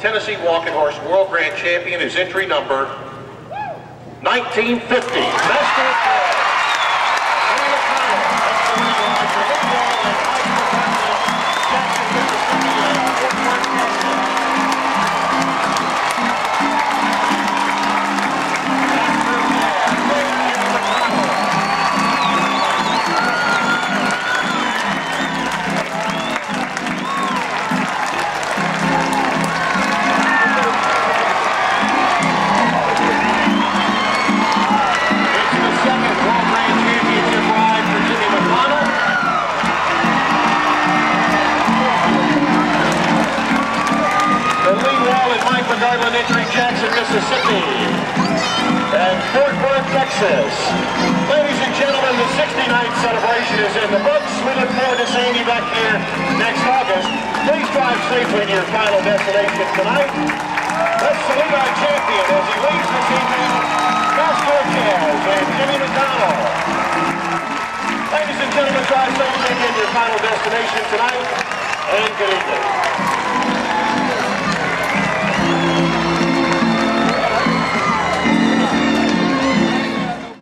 Tennessee Walking Horse World Grand Champion is entry number 1950. Entering Jackson, Mississippi, and Fort Worth, Texas. Ladies and gentlemen, the 69th celebration is in the books. We look forward to seeing you back here next August. Please drive safely to your final destination tonight. Let's salute our champion as he leads this evening, Pastor Jazz and Eddie McDonald. Ladies and gentlemen, drive safely to your final destination tonight, and good evening.